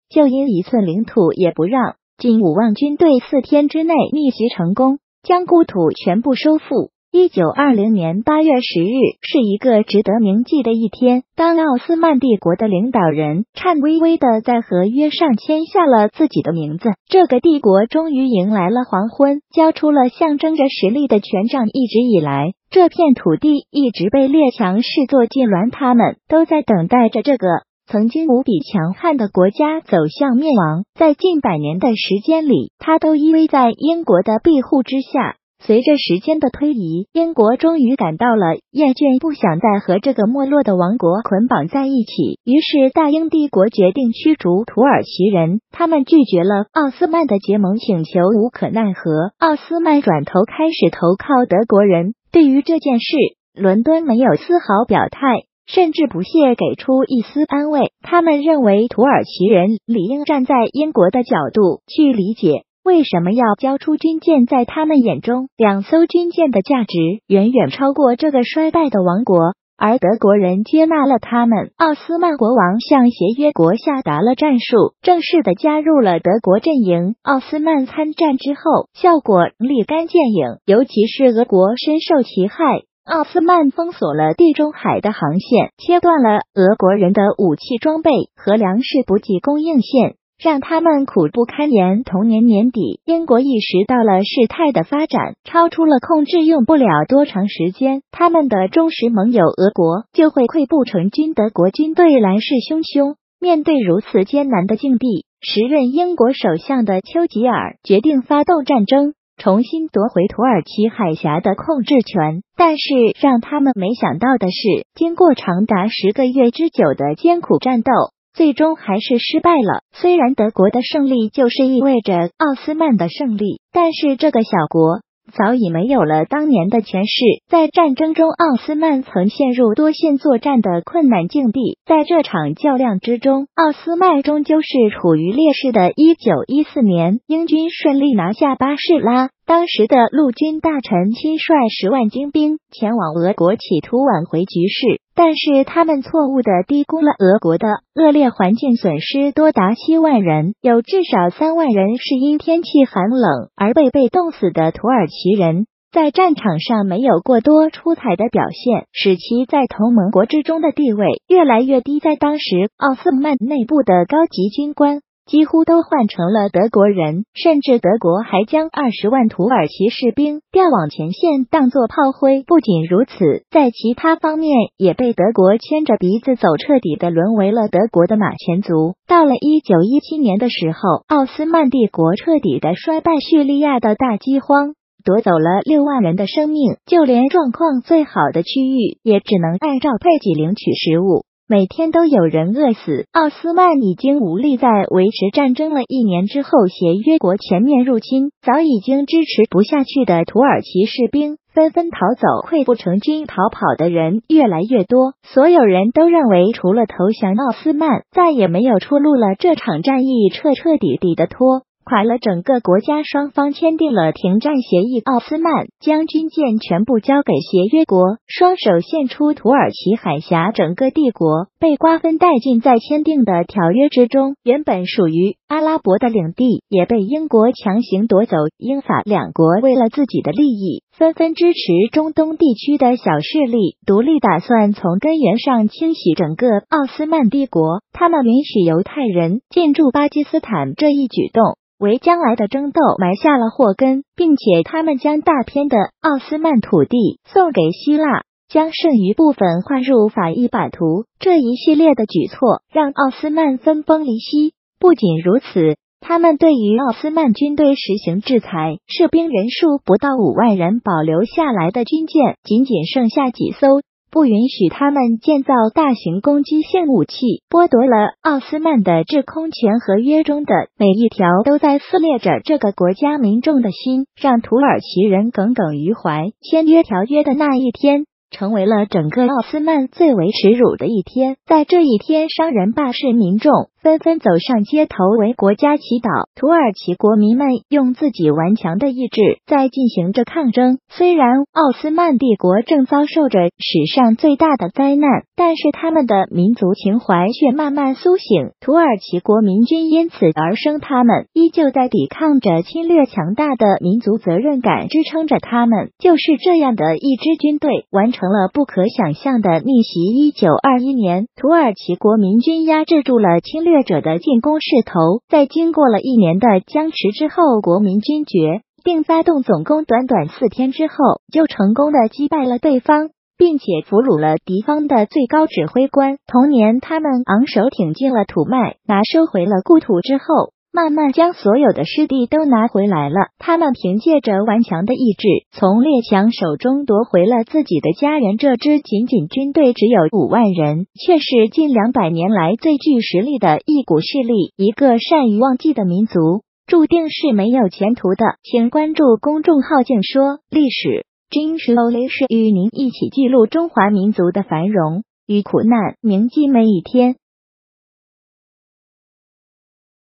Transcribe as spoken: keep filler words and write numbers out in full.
就因一寸领土也不让。金武旺军队四天之内逆袭成功，将故土全部收复。一九二零年八月十日是一个值得铭记的一天，当奥斯曼帝国的领导人颤巍巍地在合约上签下了自己的名字，这个帝国终于迎来了黄昏，交出了象征着实力的权杖。一直以来，这片土地一直被列强视作禁挛，他们都在等待着这个曾经无比强悍的国家走向灭亡。在近百年的时间里，他都依偎在英国的庇护之下。随着时间的推移，英国终于感到了厌倦，不想再和这个没落的王国捆绑在一起。于是大英帝国决定驱逐土耳其人，他们拒绝了奥斯曼的结盟请求，无可奈何，奥斯曼转头开始投靠德国人。对于这件事，伦敦没有丝毫表态，甚至不屑给出一丝安慰。他们认为土耳其人理应站在英国的角度去理解为什么要交出军舰。在他们眼中，两艘军舰的价值远远超过这个衰败的王国，而德国人接纳了他们。奥斯曼国王向协约国下达了战术，正式的加入了德国阵营。奥斯曼参战之后，效果立竿见影，尤其是俄国深受其害。奥斯曼封锁了地中海的航线，切断了俄国人的武器装备和粮食补给供应线，让他们苦不堪言。同年年底，英国意识到了事态的发展超出了控制，用不了多长时间，他们的忠实盟友俄国就会溃不成军。德国军队来势汹汹，面对如此艰难的境地，时任英国首相的丘吉尔决定发动战争，重新夺回土耳其海峡的控制权。但是让他们没想到的是，经过长达十个月之久的艰苦战斗，最终还是失败了。虽然德国的胜利就是意味着奥斯曼的胜利，但是这个小国早已没有了当年的权势。在战争中，奥斯曼曾陷入多线作战的困难境地。在这场较量之中，奥斯曼终究是处于劣势的。一九一四年，英军顺利拿下巴士拉，当时的陆军大臣亲率十万精兵前往俄国，企图挽回局势，但是他们错误地低估了俄国的恶劣环境，损失多达七万人，有至少三万人是因天气寒冷而被被冻死的。土耳其人在战场上没有过多出彩的表现，使其在同盟国之中的地位越来越低。在当时，奥斯曼内部的高级军官几乎都换成了德国人，甚至德国还将二十万土耳其士兵调往前线当作炮灰。不仅如此，在其他方面也被德国牵着鼻子走，彻底的沦为了德国的马前卒。到了一九一七年的时候，奥斯曼帝国彻底的衰败，叙利亚的大饥荒夺走了六万人的生命，就连状况最好的区域也只能按照配给领取食物，每天都有人饿死。奥斯曼已经无力再维持战争了。一年之后，协约国全面入侵，早已经支持不下去的土耳其士兵纷纷逃走，溃不成军，逃跑的人越来越多。所有人都认为除了投降奥斯曼，再也没有出路了。这场战役彻彻底底的拖垮了整个国家，双方签订了停战协议。奥斯曼将军舰全部交给协约国，双手献出土耳其海峡，整个帝国被瓜分殆尽。在签订的条约之中，原本属于阿拉伯的领地也被英国强行夺走。英法两国为了自己的利益，纷纷支持中东地区的小势力独立，打算从根源上清洗整个奥斯曼帝国。他们允许犹太人进驻巴基斯坦，这一举动为将来的争斗埋下了祸根，并且他们将大片的奥斯曼土地送给希腊，将剩余部分划入法意版图。这一系列的举措让奥斯曼分崩离析。不仅如此，他们对于奥斯曼军队实行制裁，士兵人数不到五万人，保留下来的军舰仅仅剩下几艘，不允许他们建造大型攻击性武器，剥夺了奥斯曼的制空权。合约中的每一条都在撕裂着这个国家民众的心，让土耳其人耿耿于怀。签约条约的那一天成为了整个奥斯曼最为耻辱的一天。在这一天，商人、霸士、民众纷纷走上街头为国家祈祷。土耳其国民们用自己顽强的意志在进行着抗争。虽然奥斯曼帝国正遭受着史上最大的灾难，但是他们的民族情怀却慢慢苏醒。土耳其国民军因此而生，他们依旧在抵抗着侵略，强大的民族责任感支撑着他们。就是这样的一支军队，完成了不可想象的逆袭。一九二一年，土耳其国民军压制住了侵略者的进攻势头，在经过了一年的僵持之后，国民军决定发动总攻，短短四天之后就成功的击败了对方，并且俘虏了敌方的最高指挥官。同年，他们昂首挺进了土脉，拿收回了故土之后，慢慢将所有的失地都拿回来了。他们凭借着顽强的意志，从列强手中夺回了自己的家园。这支仅仅军队只有五万人，却是近两百年来最具实力的一股势力。一个善于忘记的民族，注定是没有前途的。请关注公众号静说历史，君实欧历史与您一起记录中华民族的繁荣与苦难，铭记每一天。